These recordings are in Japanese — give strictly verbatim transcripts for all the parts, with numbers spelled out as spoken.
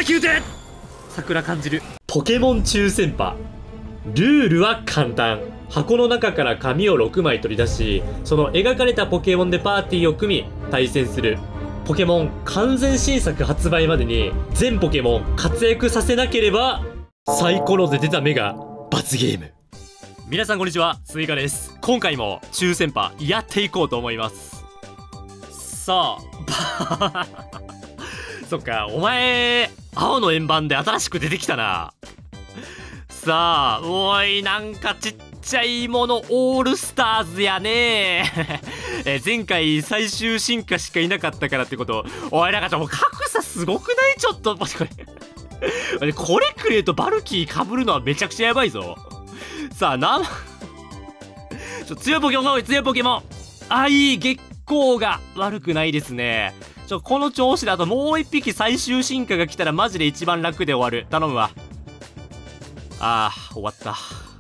だき打て。桜感じる。ポケモン抽選パ。ルールは簡単。箱の中から紙をろくまい取り出し、その描かれたポケモンでパーティーを組み対戦する。ポケモン完全新作発売までに全ポケモン活躍させなければサイコロで出た目が罰ゲーム。皆さんこんにちは、スイカです。今回も抽選パやっていこうと思います。さあそっか、お前青の円盤で新しく出てきたな。さあ、おい、なんかちっちゃいものオールスターズやねえ前回最終進化しかいなかったからってこと。おい、なんかもう格差すごくない？ちょっと待って、これこれくれとバルキー被るのはめちゃくちゃやばいぞ。さあ、なちょ強いポケモンが多い。強いポケモン、あ、いい。月光が悪くないですね。ちょこの調子だともう一匹最終進化が来たらマジで一番楽で終わる。頼むわ。あー、終わった。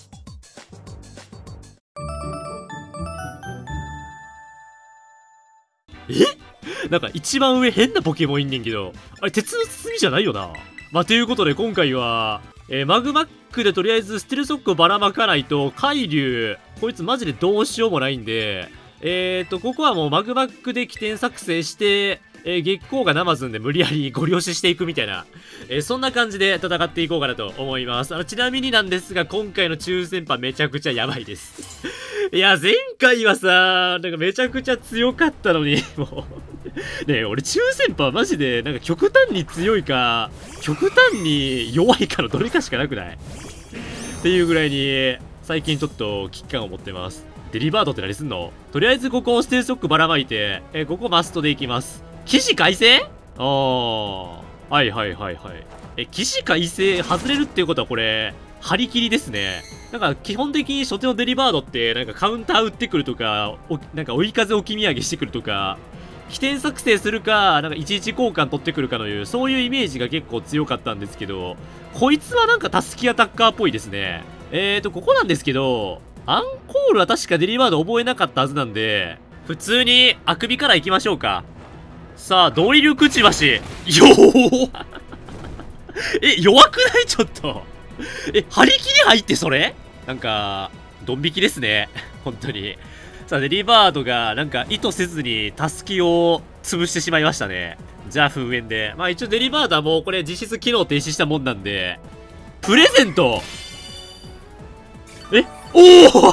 え？なんか一番上変なポケモンいんねんけど、あれ鉄の包みじゃないよな。まあ、ということで今回は、えー、マグマックでとりあえずステルソックをばらまかないと海竜、こいつマジでどうしようもないんで、えーと、ここはもうマグマックで起点作成して、えー、月光がナマズンで無理やりゴリ押ししていくみたいな、えー、そんな感じで戦っていこうかなと思います。あの、ちなみになんですが、今回の抽選パめちゃくちゃやばいです。いや、前回はさ、なんかめちゃくちゃ強かったのに、もう、ねえ、俺抽選パマジで、なんか極端に強いか、極端に弱いかのどれかしかなくないっていうぐらいに、最近ちょっと危機感を持ってます。デリバードって何すんの？とりあえずここをステルソックばらまいて、えー、ここマストでいきます。起死回生？ああ、はいはいはいはい。え、起死回生外れるっていうことはこれ、張り切りですね。なんか基本的に初手のデリバードってなんかカウンター打ってくるとか、おなんか追い風置き土産してくるとか、起点作成するか、なんかいちいち交換取ってくるかのいう、そういうイメージが結構強かったんですけど、こいつはなんかタスキアタッカーっぽいですね。えーと、ここなんですけど、アンコールは確かデリバード覚えなかったはずなんで、普通にあくびから行きましょうか。さあ、ドリルくちばし。よーえ、弱くない？ちょっと。え、張り切り入ってそれ？なんか、ドン引きですね。本当に。さあ、デリバードが、なんか、意図せずに、タスキを潰してしまいましたね。じゃあ、噴煙で。まあ、一応デリバードはもう、これ、実質機能停止したもんなんで、プレゼント！え？おお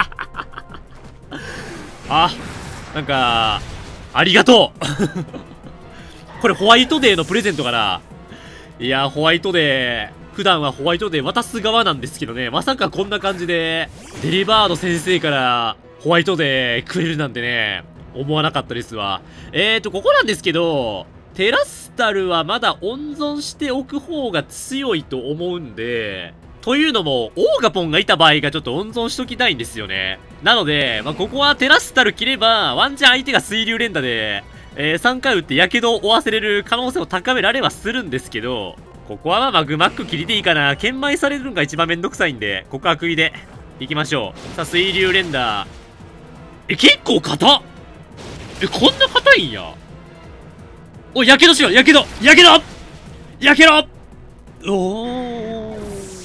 あ、なんか、ありがとうこれ、ホワイトデーのプレゼントかな？いや、ホワイトデー。普段はホワイトデー渡す側なんですけどね、まさかこんな感じで、デリバード先生からホワイトデーくれるなんてね、思わなかったですわ。えーと、ここなんですけど、テラスタルはまだ温存しておく方が強いと思うんで、というのも、オーガポンがいた場合がちょっと温存しときたいんですよね。なので、まあ、ここはテラスタル切れば、ワンチャン相手が水流連打で、えー、さんかい打って火傷を負わせれる可能性を高められはするんですけど、ここはまあマグマック切りでいいかな。研磨されるのが一番めんどくさいんで、ここは食いでいきましょう。さあ、水流連打。え、結構硬っ！え、こんな硬いんや。おい、やけどしろ！やけど！やけど！やけど！おー。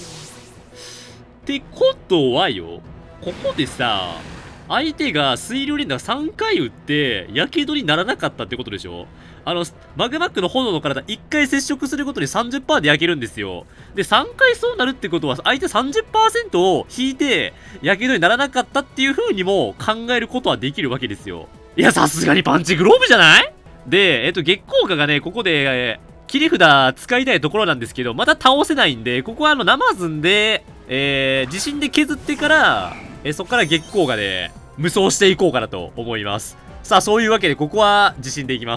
ってことはよ、ここでさ、相手が水流連打さんかい打って、やけどにならなかったってことでしょ？あの、マグマックの炎の体いっかい接触することで さんじゅっパーセント で焼けるんですよ。で、さんかいそうなるってことは、相手 さんじゅっパーセント を引いて、やけどにならなかったっていう風にも考えることはできるわけですよ。いや、さすがにパンチグローブじゃない？で、えっと、月光花がね、ここで、えー、切り札使いたいところなんですけど、また倒せないんで、ここはあの、ナマズンで、えー、地震で削ってから、えー、そこから月光花で、無双していこうかなと思います。さあ、そういうわけで、ここは地震でいきます。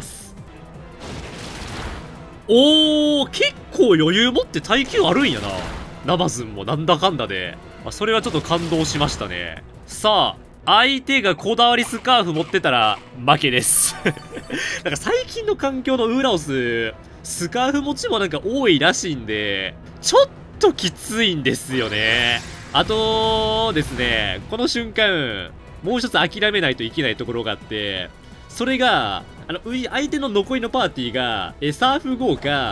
おー、結構余裕持って耐久あるんやな。ナマズンもなんだかんだで。まあ、それはちょっと感動しましたね。さあ、相手がこだわりスカーフ持ってたら負けです。なんか最近の環境のウーラオス、スカーフ持ちもなんか多いらしいんで、ちょっときついんですよね。あとですね、この瞬間、もう一つ諦めないといけないところがあって、それが、あの、相手の残りのパーティーが、え、サーフゴーか、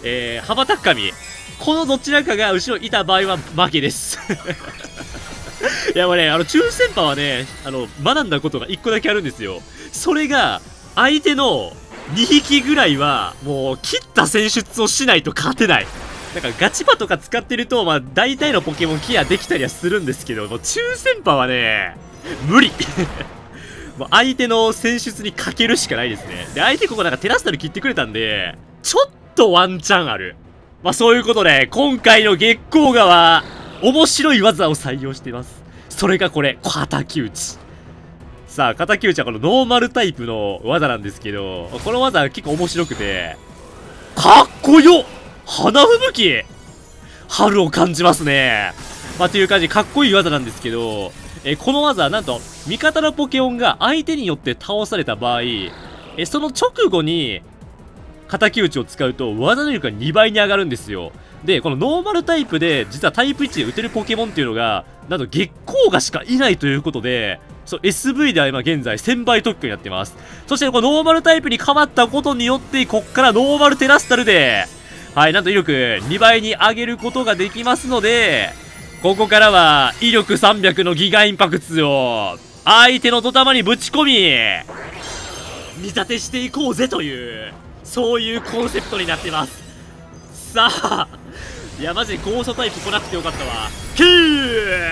えー、羽ばたく神。このどちらかが後ろいた場合は負けです。いやもうね、あの、抽選波はね、あの、学んだことがいっこだけあるんですよ。それが、相手のにひきぐらいは、もう、切った戦術をしないと勝てない。なんかガチパとか使ってると、まあ、大体のポケモンケアできたりはするんですけど、もう抽選波はね、無理。もう相手の戦術にかけるしかないですね。で、相手ここなんかテラスタル切ってくれたんで、ちょっとワンチャンある。まあそういうことで、今回の月光河は、面白い技を採用しています。それがこれ、敵討ち。さあ、敵討ちはこのノーマルタイプの技なんですけど、この技は結構面白くて、かっこよ！花吹雪！春を感じますね。まあという感じでかっこいい技なんですけど、えこの技はなんと、味方のポケモンが相手によって倒された場合、えその直後に、敵討ちを使うと技能力がにばいに上がるんですよ。で、このノーマルタイプで、実はタイプいちで打てるポケモンっていうのが、なんと月光河しかいないということで、そう、エスブイ では今現在せんばい特許になってます。そして、このノーマルタイプに変わったことによって、こっからノーマルテラスタルで、はい、なんと威力にばいに上げることができますので、ここからは、威力さんびゃくのギガインパクツを、相手のドタマにぶち込み、見立てしていこうぜという、そういうコンセプトになってます。さあ、いや、マジでゴーストタイプ来なくてよかったわ。キー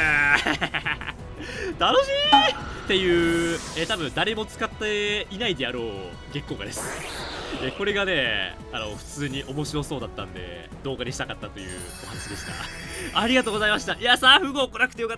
楽しいっていう、え多分誰も使っていないであろう月光河です。えこれがね、あの、普通に面白そうだったんで、動画にしたかったというお話でした。ありがとうございました。いや、サーフ号来なくてよかった。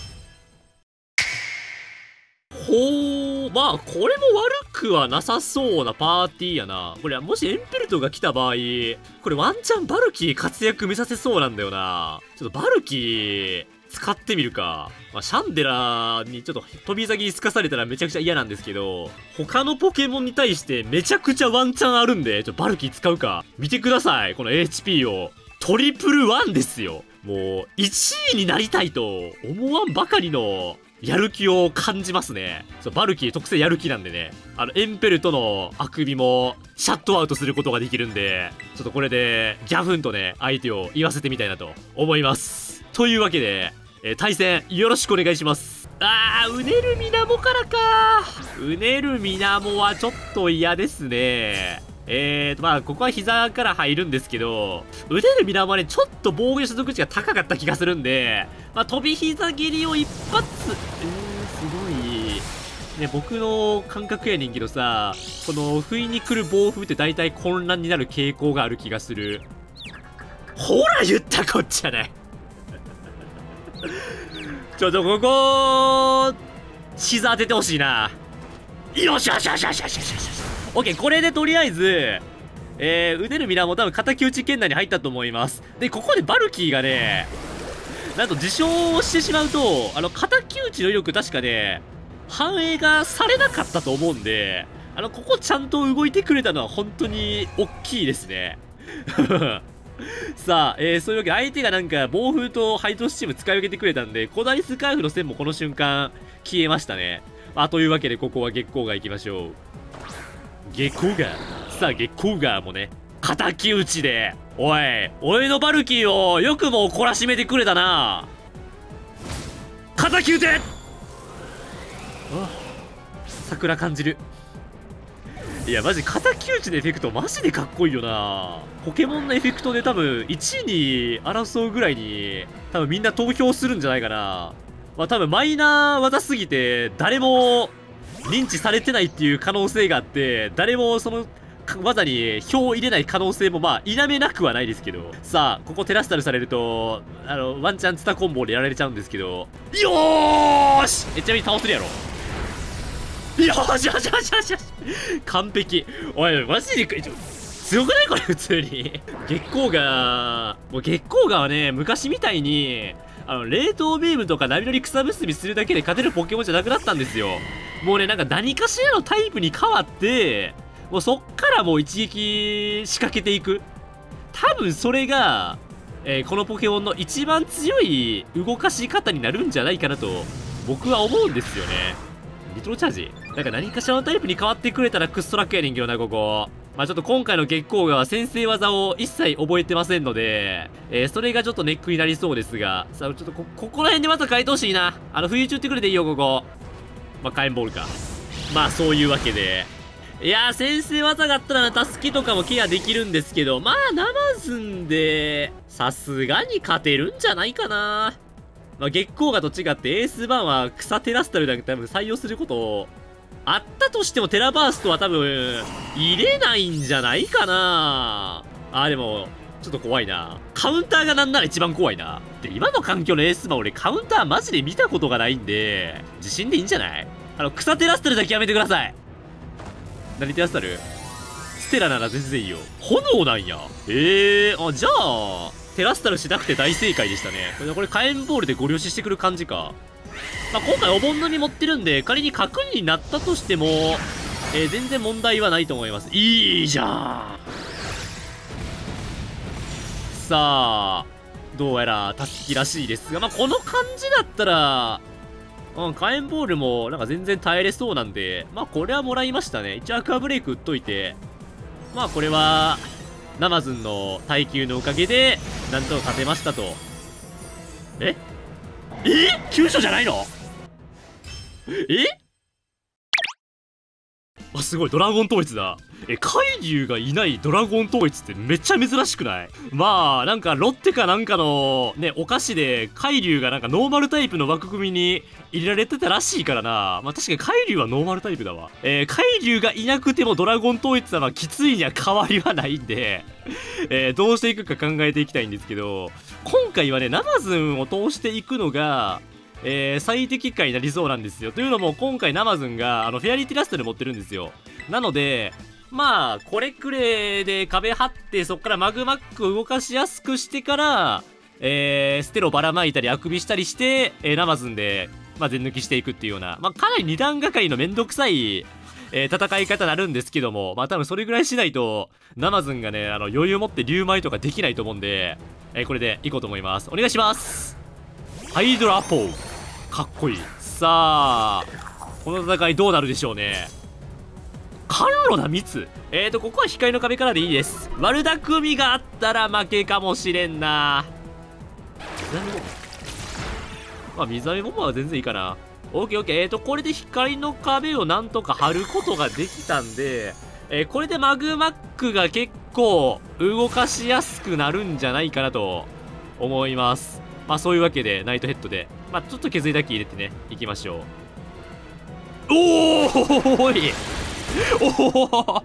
ほー、まあ、これも悪くはなさそうなパーティーやな。これ、もしエンペルトが来た場合、これワンチャンバルキー活躍見させそうなんだよな。ちょっとバルキー、使ってみるか。まあ、シャンデラにちょっと飛び先にすかされたらめちゃくちゃ嫌なんですけど、他のポケモンに対してめちゃくちゃワンチャンあるんで、ちょっとバルキー使うか。見てください、この エイチピー を。トリプルワンですよ。もう、いちいになりたいと思わんばかりの、やる気を感じますね。そう、バルキー特性やる気なんでね。あの、エンペルトのあくびも、シャットアウトすることができるんで、ちょっとこれで、ギャフンとね、相手を言わせてみたいなと思います。というわけで、えー、対戦、よろしくお願いします。あー、うねるみなもからかうねるみなもはちょっと嫌ですね。えーと、まあ、ここは膝から入るんですけど、うねるみなもはね、ちょっと防御所属値が高かった気がするんで、まあ、飛び膝蹴りを一発、えー、すごい、ね、僕の感覚やねんけどさ、この、不意に来る暴風って大体混乱になる傾向がある気がする。ほら、言ったこっちゃない。ちょっとここ、膝当ててほしいな。よしよしよしよしよしよしよし。オッケー、これでとりあえず、えー、うねるみなも多分敵討ち圏内に入ったと思います。で、ここでバルキーがね、なんと自傷してしまうと、あの、敵討ちの威力確かね、反映がされなかったと思うんで、あの、ここちゃんと動いてくれたのは本当に大きいですね。さあ、えー、そういうわけで相手がなんか暴風とハイドロスチーム使い分けてくれたんで、コダリスカーフの線もこの瞬間消えましたね。まあ、というわけでここは月光河行きましょう。月光河。さあ、月光河もね、敵討ちで、おい、俺のバルキーをよくも懲らしめてくれたな。敵討て。あ、桜感じる。いや、マジ、敵討ちのエフェクト、マジでかっこいいよな。ポケモンのエフェクトで多分、いちいに争うぐらいに、多分みんな投票するんじゃないかな。まあ多分、マイナー技すぎて、誰も認知されてないっていう可能性があって、誰もその技に票を入れない可能性もまあ、否めなくはないですけど。さあ、ここテラスタルされると、あの、ワンチャンツタコンボでやられちゃうんですけど。よーしえ、ちなみに倒せるやろ。よーしよしよしよしよし完璧。おい、マジで、強くないこれ、普通に。月光河、もう月光河はね、昔みたいに、あの、冷凍ビームとか波乗り草結びするだけで勝てるポケモンじゃなくなったんですよ。もうね、なんか何かしらのタイプに変わって、もうそっからもう一撃仕掛けていく。多分それが、えー、このポケモンの一番強い動かし方になるんじゃないかなと、僕は思うんですよね。ニトロチャージなんか何かしらのタイプに変わってくれたらクストラックやねんけどな、ここ。 まあちょっと今回の月光河は先制技を一切覚えてませんので、えー、それがちょっとネックになりそうですが、さあちょっとこ、ここら辺でまた変えてほしいな。あの、冬中ってくれていいよ、ここ。まあ、火炎ボールか。まあそういうわけで。いやー、先制技があったらな、助けとかもケアできるんですけど、まあ、ナマズンで、さすがに勝てるんじゃないかな。まあ、月光河と違ってエースバーンは草テラスタルだけ多分採用することあったとしてもテラバーストは多分入れないんじゃないかな。あ、でも、ちょっと怖いな。カウンターがなんなら一番怖いな。で、今の環境のエースバーン俺カウンターマジで見たことがないんで、自信でいいんじゃない？あの、草テラスタルだけやめてください。何テラスタル？ステラなら全然いいよ。炎なんや。ええー、あ、じゃあ、テラスタルしなくて大正解でしたね。これ、これ火炎ボールでご了承してくる感じか。まあ、今回お盆のみ持ってるんで、仮に角になったとしても、えー、全然問題はないと思います。いいじゃん。さあ、どうやらタスキらしいですが、まあ、この感じだったら、うん、火炎ボールもなんか全然耐えれそうなんで、まあこれはもらいましたね。一応アクアブレイク打っといて、まあこれは、ナマズンの耐久のおかげで、なんとか勝てましたと。ええ急所じゃないの？えあ、すごい、ドラゴン統一だ。え、海竜がいないドラゴン統一ってめっちゃ珍しくない？まあ、なんかロッテかなんかのね、お菓子で海竜がなんかノーマルタイプの枠組みに入れられてたらしいからな。まあ確かに海竜はノーマルタイプだわ。えー、海竜がいなくてもドラゴン統一はまあきついには変わりはないんで、えー、どうしていくか考えていきたいんですけど、今回はね、ナマズンを通していくのが、えー、最適解になりそうなんですよ。というのも今回ナマズンがあのフェアリーテラスタル持ってるんですよ。なので、まあ、これくらいで壁張って、そっからマグマックを動かしやすくしてから、えー、ステロばらまいたり、あくびしたりして、えー、ナマズンで、まあ、全抜きしていくっていうような、まあ、かなり二段がかりのめんどくさい、えー、戦い方になるんですけども、まあ、多分それぐらいしないと、ナマズンがね、あの、余裕持って竜舞とかできないと思うんで、えー、これでいこうと思います。お願いします。ハイドラポー。かっこいい。さあ、この戦いどうなるでしょうね。甘露な蜜。えーと、ここは光の壁からでいいです。悪巧みがあったら負けかもしれんな。水飴モモ。まあ、水飴モモは全然いいかな。オッケーオッケー。えーと、これで光の壁をなんとか張ることができたんで、えー、これでマグマックが結構動かしやすくなるんじゃないかなと思います。まあ、そういうわけで、ナイトヘッドで、まあ、ちょっと削りだけ入れてね、いきましょう。おーいおお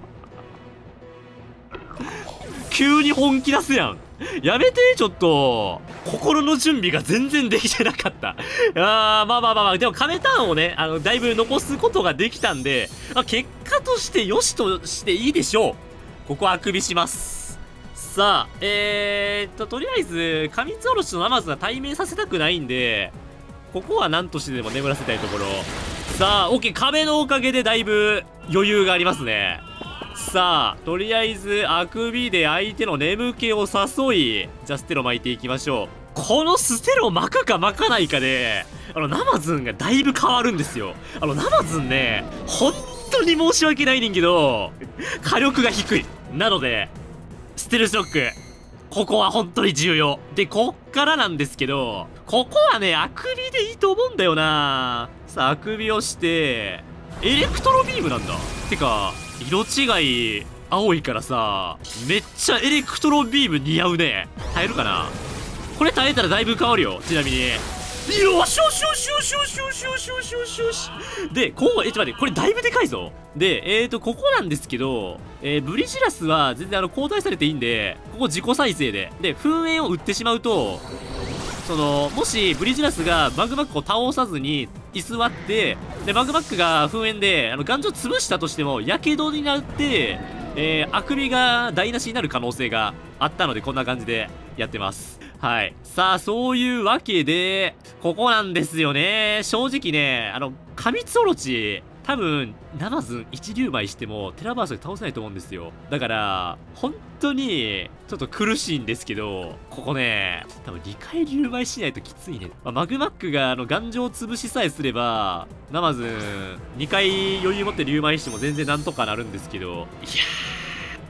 急に本気出すやん。やめて、ちょっと。心の準備が全然できてなかった。あー、まあまあまあまあ、でも壁ターンをね、あの、だいぶ残すことができたんで、まあ、結果として良しとしていいでしょう。ここはあくびします。さあ、えーっと、とりあえず、カミツオロチとナマズは対面させたくないんで、ここは何としてでも眠らせたいところ。さあ、オッケー、壁のおかげでだいぶ余裕がありますね。さあ、とりあえず、あくびで相手の眠気を誘い、じゃあステロ巻いていきましょう。このステロ巻くか巻かないかで、あの、ナマズンがだいぶ変わるんですよ。あの、ナマズンね、本当に申し訳ないねんけど、火力が低い。なので、ステルスロック。ここは本当に重要。で、こっからなんですけど、ここはね、あくびでいいと思うんだよな。さあ、あくびをして、エレクトロビームなんだ。てか、色違い、青いからさ、めっちゃエレクトロビーム似合うね。耐えるかな？これ耐えたらだいぶ変わるよ、ちなみに。よしよしよしよしよしよしよしよしよしよし。で、こう、え、ちょっと待って、これだいぶでかいぞ。で、えーと、ここなんですけど、えー、ブリジラスは全然あの、交代されていいんで、ここ自己再生で。で、噴煙を打ってしまうと、その、もし、ブリジラスがマグマックを倒さずに居座って、で、マグマックが噴煙で、あの、頑丈潰したとしても、火傷になって、えー、あくびが台無しになる可能性があったので、こんな感じでやってます。はい。さあ、そういうわけで、ここなんですよね。正直ね、あの、カミツオロチ、多分、ナマズン一粒枚しても、テラバースで倒せないと思うんですよ。だから、本当に、ちょっと苦しいんですけど、ここね、多分にかい粒枚しないときついね。まあ、マグマックが、あの、頑丈を潰しさえすれば、ナマズン、にかい余裕持って粒枚しても全然なんとかなるんですけど、いやー、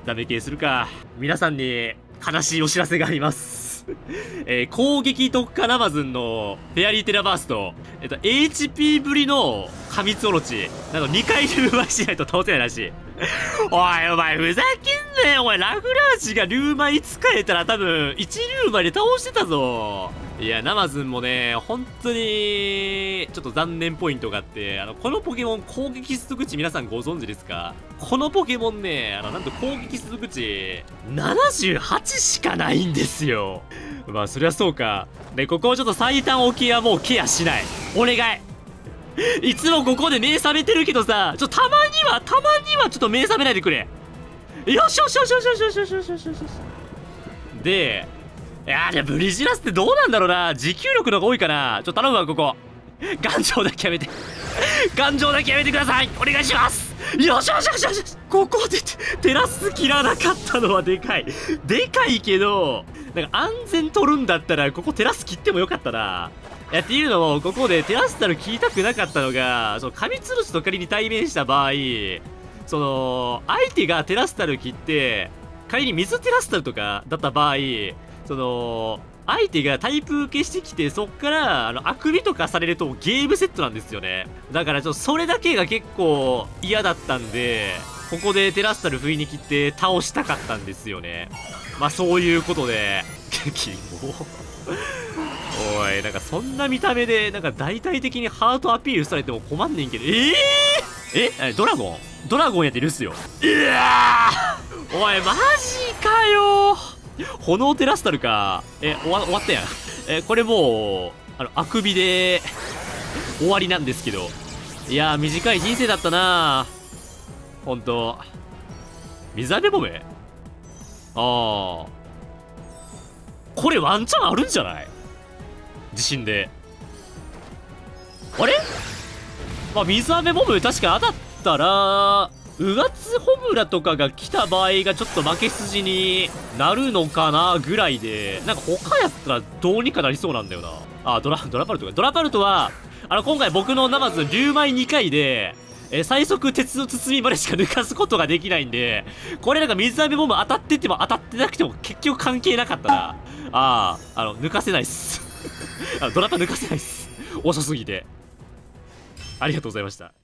ダメ系するか。皆さんに悲しいお知らせがあります。えー、攻撃特化ナマズンのフェアリーテラバースト、えっと、エイチピー ぶりの過密オロチ、なんかにかいルーマイしないと倒せないらしい。おい、お前、ふざけんなよ、お前、ラグラージがルーマイ使えたら多分、いちルーマイで倒してたぞ。いや、ナマズンもね、本当に、ちょっと残念ポイントがあって、あの、このポケモン攻撃出力値皆さんご存知ですか？このポケモンね、あの、なんと攻撃出力値、ななじゅうはちしかないんですよ。まあ、そりゃそうか。で、ここをちょっと最短置きはもうケアしない。お願い。いつもここで目覚めてるけどさ、ちょ、たまには、たまにはちょっと目覚めないでくれ。よしよしよしよしよしよしよしよしよしよし。で、いやー、じゃあブリジラスってどうなんだろうな。持久力の方が多いかな。ちょっと頼むわ、ここ。頑丈だけやめて。頑丈だけやめてください。お願いします。よしよしよしよし。ここでテラス切らなかったのはでかい。でかいけど、なんか安全取るんだったら、ここテラス切ってもよかったな。いや、っていうのも、ここでテラスタル切りたくなかったのが、その、紙つるしと仮に対面した場合、その、相手がテラスタル切って、仮に水テラスタルとかだった場合、その、相手がタイプ受けしてきて、そっから、あの、あくびとかされるとゲームセットなんですよね。だから、ちょっとそれだけが結構嫌だったんで、ここでテラスタル不意に切って倒したかったんですよね。まあ、そういうことで、キモ。おい、なんかそんな見た目で、なんか大々的にハートアピールされても困んねんけど、えー、ええ、ドラゴンドラゴンやってるっすよ。うわーおい、マジかよ。炎テラスタルか。え、終わ、終わったやん。え、これもう、あの、あくびで、終わりなんですけど。いやー、短い人生だったなー。ほんと。水浴びボム？あー。これワンチャンあるんじゃない？地震で。あれ？まあ、水飴ボム確か当たったら、うがつホムラとかが来た場合がちょっと負け筋になるのかなぐらいで、なんか他やったらどうにかなりそうなんだよな。あ、ドラ、ドラパルトか。ドラパルトは、あの、今回僕のナマズ、竜舞にかいで、えー、最速鉄の包みまでしか抜かすことができないんで、これなんか水飴ボム当たってても当たってなくても結局関係なかったな。ああ、あの、抜かせないっす。あのドラパ抜かせないっす。遅すぎて。ありがとうございました。